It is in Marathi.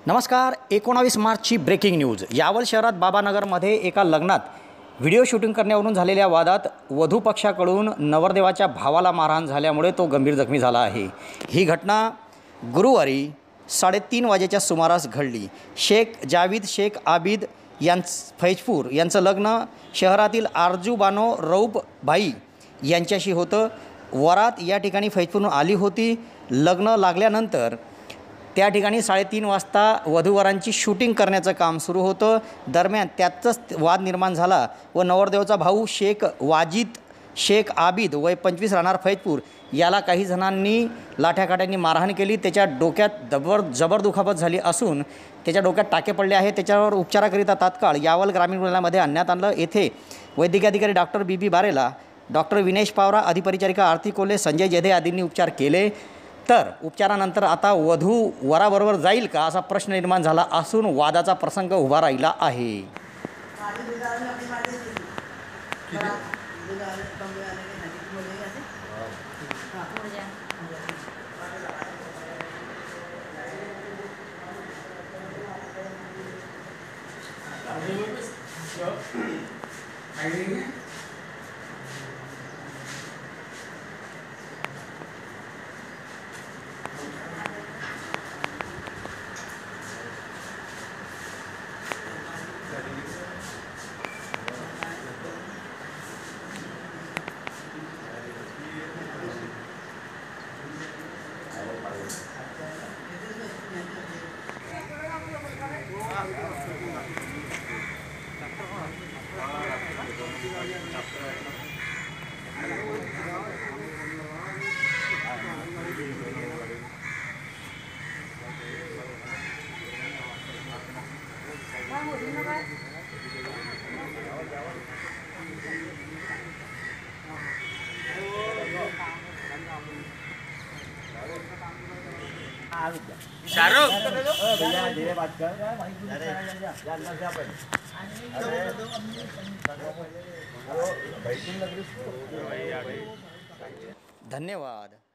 नमस्कार. 19 मार्चची ब्रेकिंग न्यूज. यावल शहरात बाबानगरमध्ये एका लग्नात व्हिडिओ शूटिंग करण्यावरून झालेल्या वादात वधू पक्षाकडून नवरदेवाच्या भावाला मारहाण झाल्यामुळे तो गंभीर जखमी झाला आहे. ही घटना गुरुवारी 3:30 वाजेच्या सुमारास घडली. शेख जावेद शेख आबिद फैजपूर यांचं लग्न शहरातील आरजू बानो रऊफ भाई यांच्याशी होतं. वरात या ठिकाणी फैजपूरहून आली होती. लग्न लागल्यानंतर त्या ठिकाणी 3:30 वाजता वधूवरांची शूटिंग करण्याचं काम सुरू होतं. दरम्यान त्यातच वाद निर्माण झाला व नवरदेवाचा भाऊ शेख वाजिद शेख आबिद वय 25 राहणार फैजपूर याला काही जणांनी लाठ्याकाठ्यांनी मारहाण केली. त्याच्या डोक्यात जबर दुखापत झाली असून त्याच्या डोक्यात टाके पडले आहेत. त्याच्यावर उपचाराकरिता तात्काळ यावल ग्रामीण रुग्णालयामध्ये आणण्यात आणलं. येथे वैद्यकीय अधिकारी doctor B B, doctor Vinesh Pawara, अधिपरिचारिका आरती कोल्हे, संजय जेधे आदींनी उपचार केले. तर उपचारानंतर आता वधू वराबरोबर जाईल का असा प्रश्न निर्माण झाला असून वादाचा प्रसंग उभा राहिला आहे. शाहरुख धन्यवाद.